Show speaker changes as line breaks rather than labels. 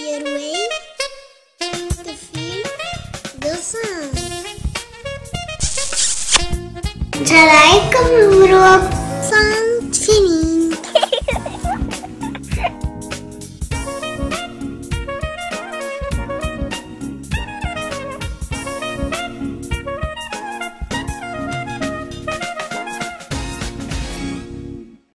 easier way to feel the sun. Try to grow up sun.